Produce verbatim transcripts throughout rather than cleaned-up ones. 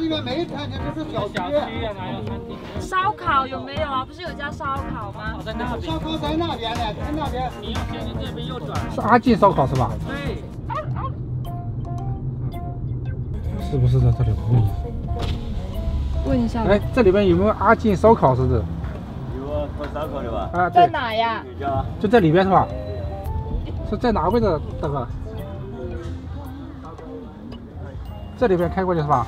里面没餐厅，这是小区。 烧烤有没有啊？不是有家烧烤吗？ 在那边。烧烤在那边呢，在那边。 你要先从这边右转。 是阿进烧烤是吧？ 对。 是不是在这里问一下？ 问一下。 哎，这里边有没有阿进烧烤是的？ 有啊，烤烧烤的吧？ 啊， 在对， 哪呀？ 就在里边是吧？是在哪个位置，大哥？这里边开过去是吧？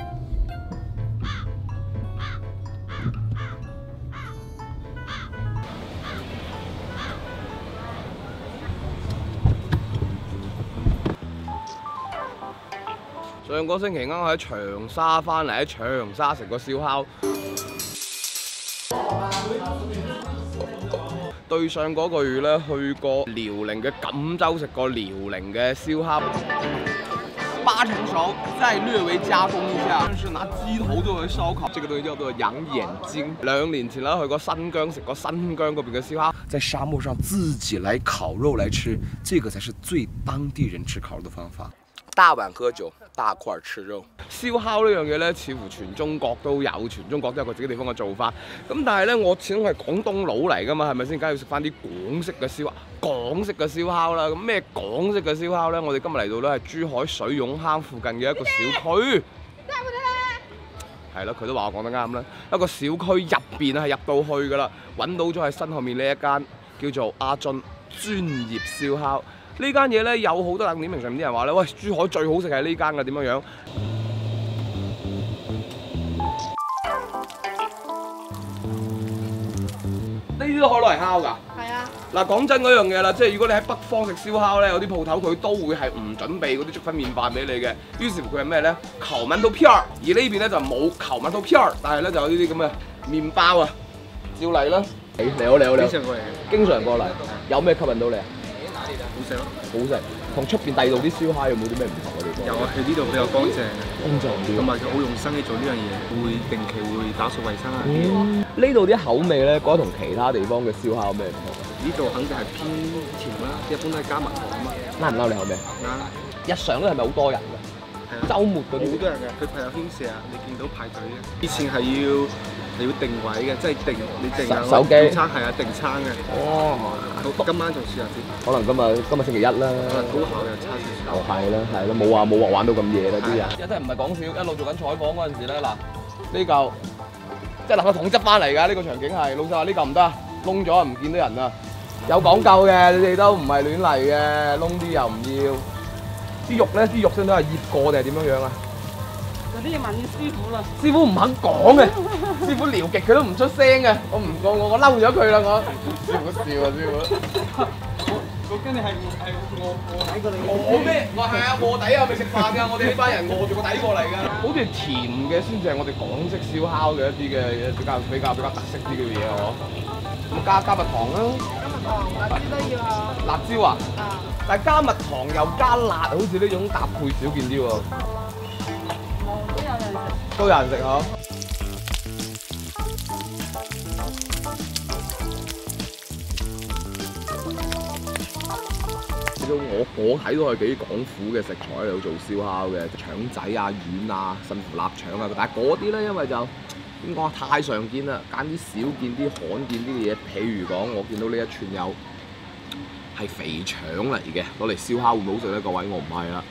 上個星期啱喺長沙翻嚟，喺長沙食個燒烤。對上嗰個月咧，去過遼寧嘅錦州食過遼寧嘅燒烤。八成熟，再略微加工一下，是拿雞頭作為燒烤，這個東西叫做養眼睛。兩年前啦，去過新疆食過新疆嗰邊嘅燒烤，在沙漠上自己來烤肉來吃，這個才是最當地人吃烤肉的方法。大碗喝酒，大塊吃肉。燒烤呢樣嘢咧，似乎全中國都有，全中國都有佢自己地方嘅做法。咁但係咧，我始終係廣東佬嚟㗎嘛，係咪先？梗係要食翻啲港式嘅燒烤，港式嘅燒烤啦。咁咩港式嘅燒烤咧？我哋今日嚟到咧係珠海水湧坑附近嘅一個小區。係啦，佢都話我講得啱啦。一個小區入邊係入到去㗎啦，揾到咗喺身後面呢一間叫做阿進專業燒烤。呢間嘢咧有好多冷點評上面啲人話咧，喂，珠海最好食係呢間嘅點樣樣？呢啲都可以攞嚟烤㗎。係啊。嗱，講真嗰樣嘢啦，即係如果你喺北方食燒烤咧，有啲鋪頭佢都會係唔準備嗰啲粥粉麵飯俾你嘅。於是乎佢係咩咧？烤饅頭片兒，而呢邊咧就冇烤饅頭片兒，但係咧就有呢啲咁嘅麵包啊，照嚟啦。你好，你好，你好。經常過嚟嘅。經常過嚟。有咩吸引到你啊？好食咯，好食。同出邊第二度啲燒烤有冇啲咩唔同嘅地方？ 有啊，佢呢度比較乾淨， 乾淨啲， 同埋佢好用心去做呢樣嘢，會定期會打掃衞生啊。 呢度啲口味咧，覺得同其他地方嘅燒烤有咩唔同？ 呢度肯定係偏甜啦，一般都係加蜜糖啊嘛。 啱唔啱你口味？啱。日常咧係咪好多人㗎？係啊。週末嗰啲好多人嘅，佢朋友圈成日你見到排隊嘅。以前係要你要定位嘅，即係定你定啊手機叫餐係啊定餐嘅。 哦。 今晚仲試下先。 可能今日今日星期一啦。 可能高考又差少少。 哦，係啦，係啦，冇話冇話玩到咁夜啦啲人。真係唔係講笑，一路做緊採訪嗰陣時咧，嗱呢嚿即係能夠統執翻嚟㗎，呢個場景係老實話呢嚿唔得，窿咗唔見到人啊！有講究嘅，你哋都唔係亂嚟嘅，窿啲又唔要。啲肉咧，啲肉先都係醃過定係點樣樣啊？ 嗰啲要問師傅啦。 師傅唔肯講嘅，師傅撩極佢都唔出聲嘅，我唔我我我嬲咗佢啦我。師傅笑啊師傅。 我跟你係係餓餓底過嚟。 餓咩？我係啊，餓底啊，未食飯㗎，我哋呢班人餓住個底過嚟㗎。好似甜嘅先至係我哋港式燒烤嘅一啲嘅比較比較比較特色啲嘅嘢啊！嗬。咁加加蜜糖啦。加蜜糖，辣椒都要啊。辣椒啊？啊。但係加蜜糖又加辣，好似呢種搭配少見啲喎。 都有人食。 都有人食嗬。我我睇到係幾廣府嘅食材喺度做燒烤嘅，腸仔啊、丸啊，甚至乎臘腸啊。但係嗰啲咧，因為就點講太常見啦，揀啲少見啲、罕見啲嘅嘢。譬如講，我見到呢一串有係肥腸嚟嘅，攞嚟燒烤會唔會好食咧？各位，我唔係啦，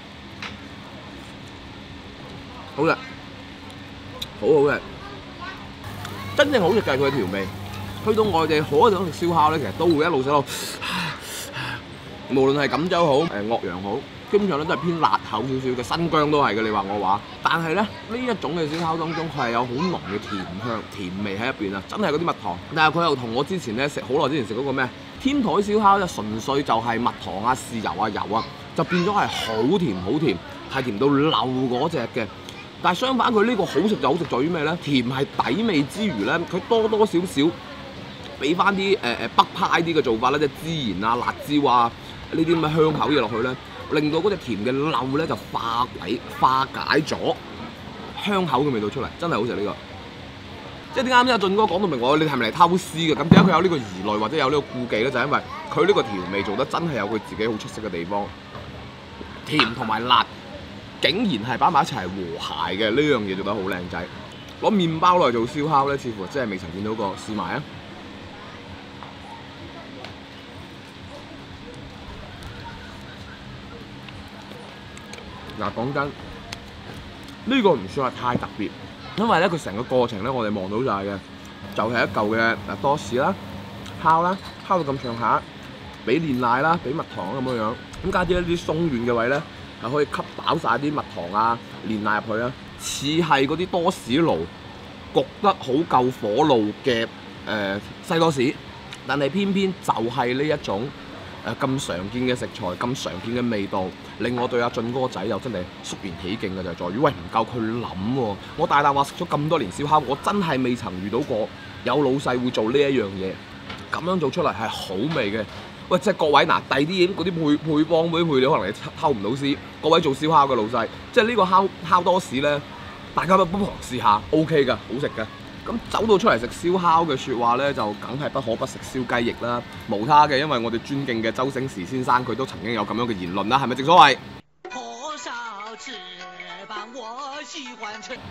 好食，好好食。真正好食就係佢嘅調味。去到外地好多地方食燒烤咧，其實都會一路食到。無論係錦州好，誒岳陽好，基本上咧都係偏辣口少少嘅，新疆都係嘅。你話我話，但係咧呢一種嘅燒烤當中，佢係有好濃嘅甜香、甜味喺入邊啊！真係嗰啲蜜糖，但係佢又同我之前咧食好耐之前食嗰個咩天台燒烤咧，純粹就係蜜糖啊、豉油啊、油啊，就變咗係好甜好甜，係甜到漏嗰隻嘅。但係相反，佢呢個好食就好食在於咩咧？甜係底味之餘咧，佢多多少少俾翻啲誒誒北派啲嘅做法咧，即係孜然啊、辣椒啊。呢啲咁嘅香口嘢落去咧，令到嗰隻甜嘅漏咧就化解化解咗香口嘅味道出嚟，真係好食呢個。即係點解啱先阿俊哥講到明話你係咪嚟偷師嘅？咁點解佢有呢個疑慮或者有呢個顧忌咧？就係因為佢呢個調味做得真係有佢自己好出色嘅地方，甜同埋辣竟然係擺埋一齊係和諧嘅，呢樣嘢做得好靚仔。攞麵包嚟做燒烤咧，似乎真係未曾見到過，試埋啊！嗱，講真，呢個唔算係太特別，因為咧佢成個過程咧，我哋望到晒嘅，就係一嚿嘅嗱多士啦、烤啦，烤到咁上下，俾煉奶啦，俾蜜糖咁樣樣，咁加啲一啲鬆軟嘅位咧，係可以吸飽晒啲蜜糖啊、煉奶入去啊，似係嗰啲多士爐焗得好夠火爐嘅誒西多士，但係偏偏就係呢一種誒咁常見嘅食材、咁常見嘅味道，令我對阿俊哥仔又真係肅然起敬嘅就係在於，喂唔夠佢諗喎！我大大話食咗咁多年燒烤，我真係未曾遇到過有老細會做呢一樣嘢，咁樣做出嚟係好味嘅。喂，即係各位嗱，第啲已經嗰啲配配方嗰啲配料可能你偷唔到師，各位做燒烤嘅老細，即係呢個烤烤多士咧。大家不妨試下 ，OK 㗎，好食㗎。咁走到出嚟食燒烤嘅説話咧，就梗係不可不食燒雞翼啦。無他嘅，因為我哋尊敬嘅周星馳先生，佢都曾經有咁樣嘅言論啦，係咪正所謂？火燒翅膀，我喜歡吃。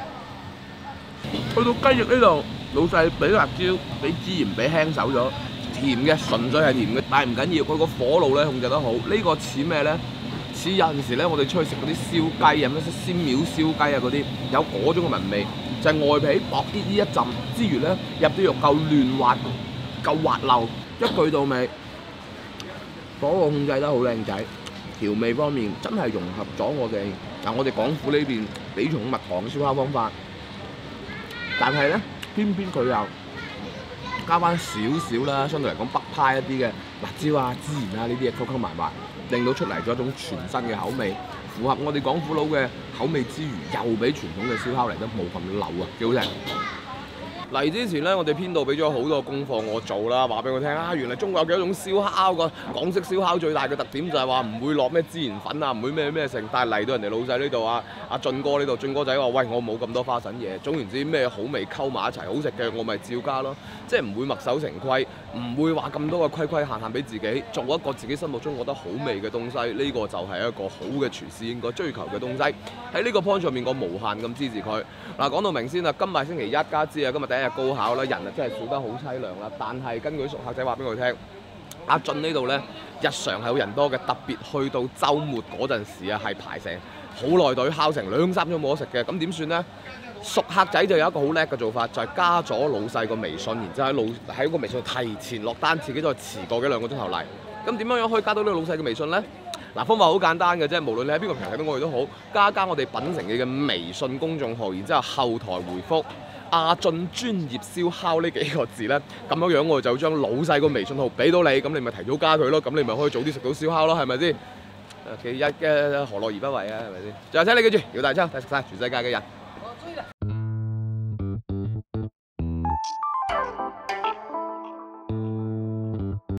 去到雞翼呢度，老細俾辣椒、俾孜然、俾輕手咗，甜嘅，純粹係甜嘅，但係唔緊要，佢個火爐咧控制得好。呢、這個似咩咧？似有陣時咧，我哋出去食嗰啲燒雞啊，咩鮮苗燒雞啊嗰啲，有嗰種嘅聞味，就係、是、外皮薄啲呢一浸之餘咧，入啲肉夠嫩滑、夠滑溜，一句到尾，火候控制得好靚仔，調味方面真係融合咗我哋嗱我哋廣府呢邊比重蜜糖嘅燒烤方法，但係咧偏偏佢又加翻少少啦，相對嚟講北派一啲嘅辣椒啊、孜然啊呢啲嘢溝溝埋埋。令到出嚟咗一種全新嘅口味，符合我哋廣府佬嘅口味之餘，又比傳統嘅燒烤嚟得冇咁流啊，幾好食！嚟之前咧，我哋編導俾咗好多功課我做啦，話俾我聽啊，原來中國有幾多種燒烤個港式燒烤最大嘅特點就係話唔會落咩孜然粉啊，唔會咩咩成，但係嚟到人哋老細呢度啊，阿俊哥呢度，俊哥仔話：喂，我冇咁多花神嘢，總言之咩好味溝埋一齊好食嘅，我咪照加咯，即係唔會墨守成規，唔會話咁多嘅規規限限俾自己，做一個自己心目中覺得好味嘅東西，呢、這個就係一個好嘅廚師應該追求嘅東西。喺呢個 point 上面，我無限咁支持佢。嗱，講到明先啦，今日星期一加之啊，今日第一日高考啦，人啊真係少得好凄涼啦。但係根據熟客仔話俾我聽，阿俊呢度咧日常係有人多嘅，特別去到週末嗰陣時啊，係排成好耐隊，烤成兩三鐘冇得食嘅。咁點算咧？熟客仔就有一個好叻嘅做法，就係、是、加咗老細個微信，然之後喺老喺個微信提前落單，自己再遲過幾兩個鐘頭嚟。咁點樣樣可以加到呢個老細嘅微信咧？嗱，方法好簡單嘅啫，無論你喺邊個平台睇到我哋都好，加加我哋品城記嘅微信公眾號，然之後後台回覆阿俊專業燒烤呢幾個字咧，咁樣樣我就將老細個微信號俾到你，咁你咪提早加佢咯，咁你咪可以早啲食到燒烤咯，係咪先？其一嘅何樂而不為啊，係咪先？最後請你記住，姚大秋睇食晒全世界嘅人。